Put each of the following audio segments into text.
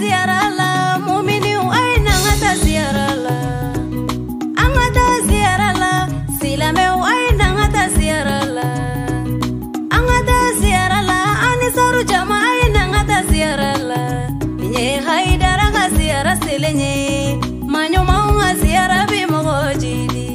ziyara la mu'minu aina ngata ziyara la angata ziyara la silame aina ngata ziyara la angata ziyara la anisaru jama aina ngata ziyara la nye haidara ga ziyara selenye manyo maunga ziyara bi mogojidi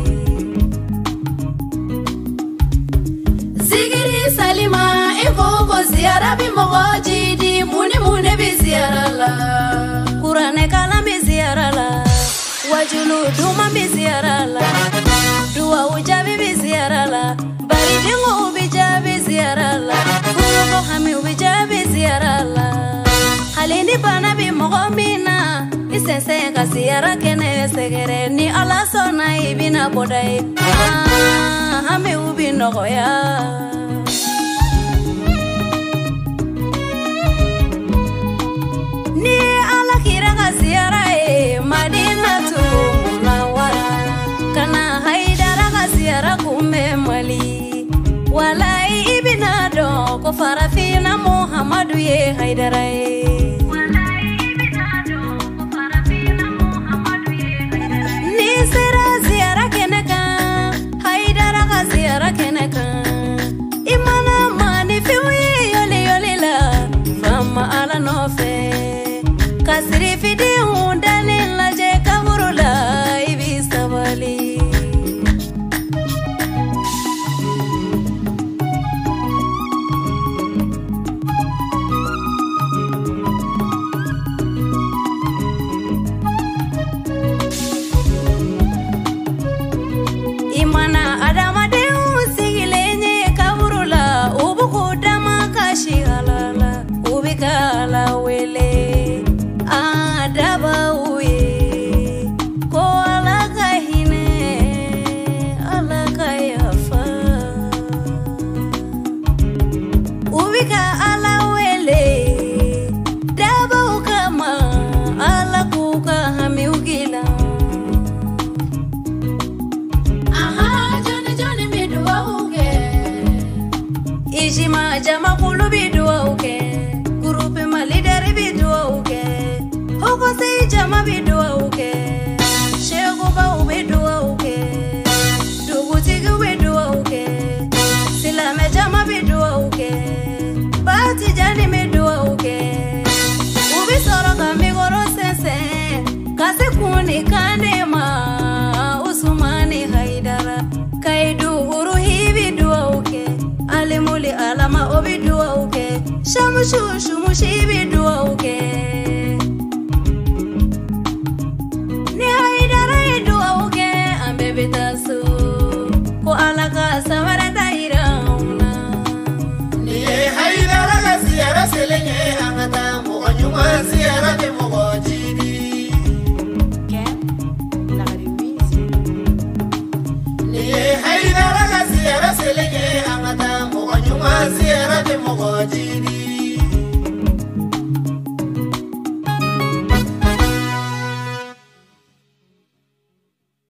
zigiri salima ifoko ziyara bi mogojidi mune bi ziyara la kurane kala bi ziyara la wajulu duma bi ziyara la duwa ujabi bi ziyara la bari dingo ubijabi ziyara la kuyo hami ubijabi ziyara la halini bana bi mogomina isense ka ziyara kene segere ni ala sona ibina bodai hami ubi nogoya ni ala kira ka ziyara madina tu munawara kana haidara ka ziyara kume mali walai ibina do ko farafina muhammadu ye haidara ni sera ziyara keneka haidara ka ziyara keneka imana mani fiwi yoli la fama ala nofe kasiri fidi hundani laje kaburula ibi sabali imana adama deu sigilenye kaburula ubukudama kashi halala ubikala wele adaba uye ko alaka hine alaka yafa ubika ala wele daba ukama ala kuka hami ugila joni bidua uke ijima jama kulu bidua uke grupe malideri bidua uke hoko se jama bidua uke shego ba ubidua uke dugu tigi ubidua uke silame jama bidua uke bati jani bidua uke ubisoro kamigoro sense kasi kuni kandema usumani haidara kaidu uruhi bidua uke alimuli alama obidua uke shamushushu mushi bidua uke ni haidara idua uke ambebitasu ko alaka samara dairauna ni haidara ga ziyara selenye angata mo nyuma